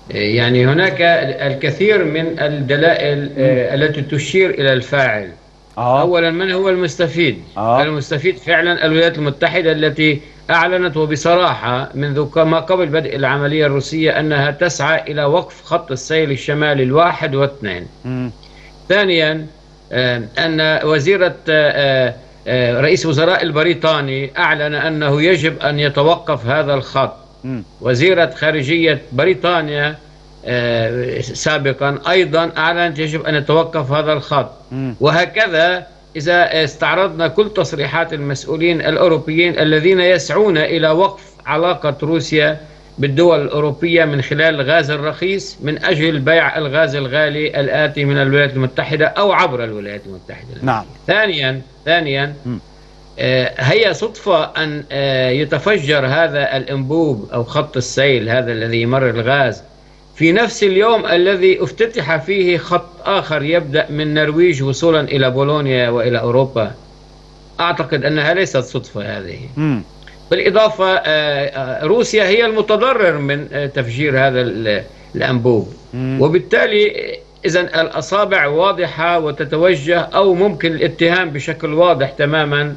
يعني هناك الكثير من الدلائل مم. التي تشير إلى الفاعل. اه. أولا، من هو المستفيد؟ اه. المستفيد فعلا الولايات المتحدة، التي أعلنت وبصراحة منذ ما قبل بدء العملية الروسية أنها تسعى إلى وقف خط السيل الشمالي الواحد واثنين. مم. ثانيا، أن وزيرة رئيس وزراء البريطاني أعلن أنه يجب أن يتوقف هذا الخط. مم. وزيرة خارجية بريطانيا سابقا أيضا أعلنت يجب أن يتوقف هذا الخط. مم. وهكذا إذا استعرضنا كل تصريحات المسؤولين الأوروبيين الذين يسعون إلى وقف علاقة روسيا بالدول الأوروبية من خلال الغاز الرخيص من أجل بيع الغاز الغالي الآتي من الولايات المتحدة أو عبر الولايات المتحدة نعم. الأمريكية. ثانيا، مم. هي صدفة أن يتفجر هذا الأنبوب أو خط السيل هذا الذي يمر الغاز في نفس اليوم الذي افتتح فيه خط آخر يبدأ من النرويج وصولا إلى بولونيا وإلى أوروبا. أعتقد أنها ليست صدفة هذه. مم. بالإضافة، روسيا هي المتضرر من تفجير هذا الأنبوب. مم. وبالتالي إذن الأصابع واضحة وتتوجه، أو ممكن الاتهام بشكل واضح تماما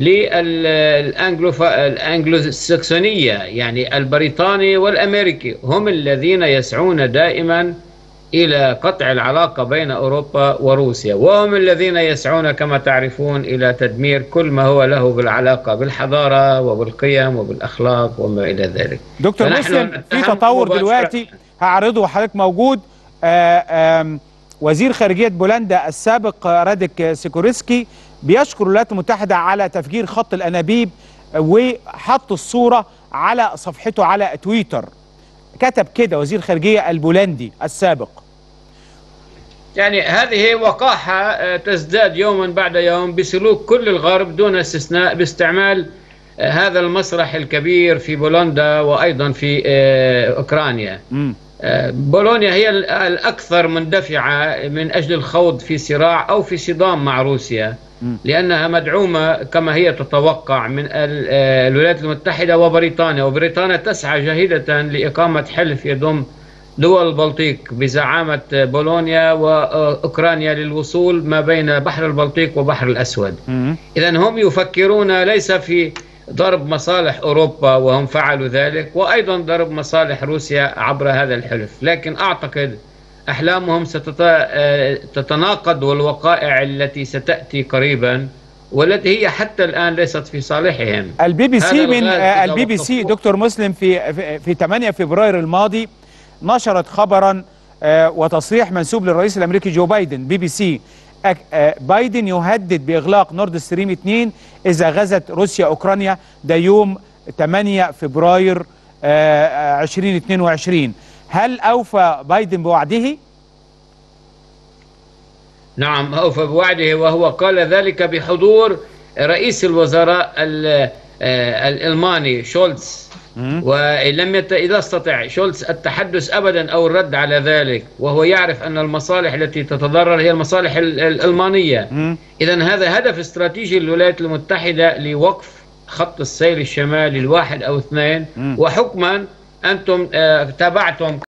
للأنجلوساكسونية، يعني البريطاني والأمريكي، هم الذين يسعون دائما إلى قطع العلاقة بين أوروبا وروسيا، وهم الذين يسعون كما تعرفون إلى تدمير كل ما هو له بالعلاقة بالحضارة وبالقيم وبالأخلاق وما إلى ذلك. دكتور فنحن مسلم، في نتهم تطور مباشرة. دلوقتي هعرضه وحضرتك موجود. وزير خارجية بولندا السابق راديك سيكورسكي بيشكر الولايات المتحدة على تفجير خط الأنابيب، وحط الصورة على صفحته على تويتر. كتب كده وزير خارجية البولندي السابق. يعني هذه وقاحة تزداد يوما بعد يوم بسلوك كل الغرب دون استثناء باستعمال هذا المسرح الكبير في بولندا وأيضا في أوكرانيا. بولونيا هي الأكثر مندفعة من أجل الخوض في صراع أو في صدام مع روسيا، لأنها مدعومة كما هي تتوقع من الولايات المتحدة وبريطانيا. وبريطانيا تسعى جاهدة لإقامة حلف يضم دول البلطيق بزعامة بولونيا وأوكرانيا للوصول ما بين بحر البلطيق وبحر الأسود. إذن هم يفكرون ليس في ضرب مصالح أوروبا، وهم فعلوا ذلك، وأيضا ضرب مصالح روسيا عبر هذا الحلف. لكن أعتقد أحلامهم ستتناقض، والوقائع التي ستأتي قريبا والتي هي حتى الآن ليست في صالحهم. البي بي سي من إذا البي بي سي وقفوه. دكتور مسلم في 8 فبراير الماضي نشرت خبرا وتصريح منسوب للرئيس الامريكي جو بايدن. بي بي سي: بايدن يهدد باغلاق نورد ستريم 2 اذا غزت روسيا اوكرانيا. ده يوم 8 فبراير 2022. هل اوفى بايدن بوعده؟ نعم، أوفى بوعده، وهو قال ذلك بحضور رئيس الوزراء الألماني شولتز. ولم يستطع شولتز التحدث أبدا أو الرد على ذلك، وهو يعرف أن المصالح التي تتضرر هي المصالح الألمانية. إذن هذا هدف استراتيجي للولايات المتحدة لوقف خط السير الشمالي الواحد أو اثنين. وحكما أنتم تابعتم